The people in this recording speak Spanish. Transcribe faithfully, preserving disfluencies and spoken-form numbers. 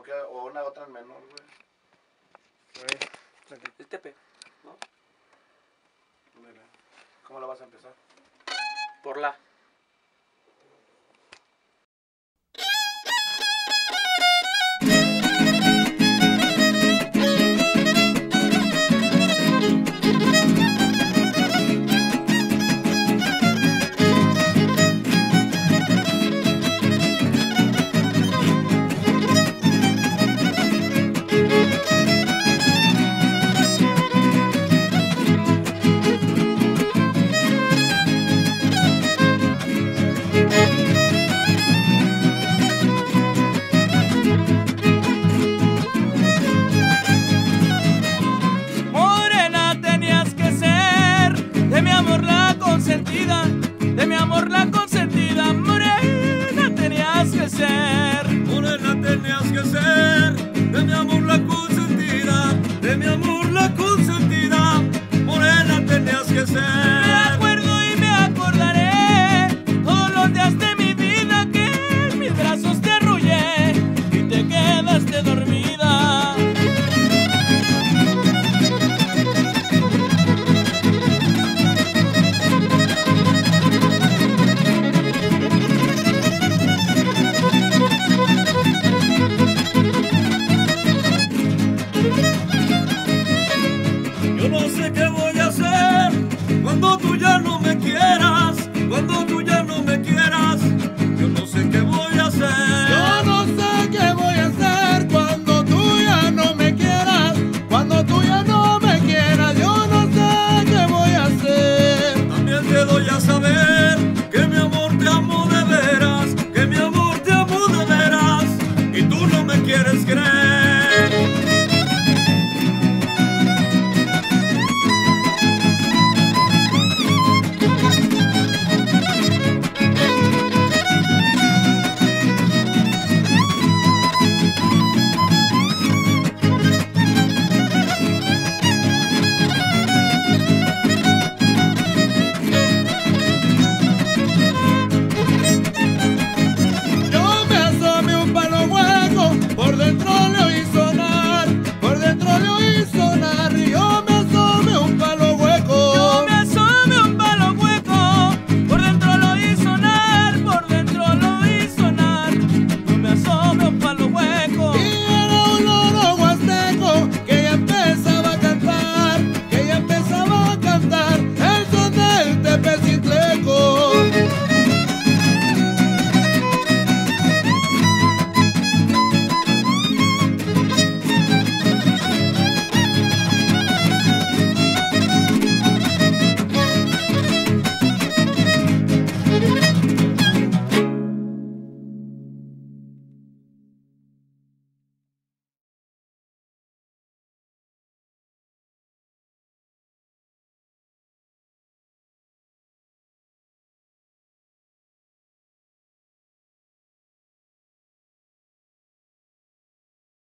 o, qué, o una otra en menor, güey. El tepe. ¿No? Mira, ¿cómo la vas a empezar? Por la. De mi amor la consentida, morena tenías que ser. Morena tenías que ser, de mi amor la consentida, de mi amor la consentida, morena tenías que ser. Me acuerdo y me acordaré todos los días de mi vida que en mis brazos te arrullé y te quedaste dormida. Yo no sé qué voy a hacer cuando tú ya no me quieras, cuando tú ya no me quieras. Yo no sé qué voy a hacer. Yo no sé qué voy a hacer cuando tú ya no me quieras, cuando tú ya no me quieras. Yo no sé qué voy a hacer. También te doy a saber que mi amor te amo de veras, que mi amor te amo de veras, y tú no me quieres creer.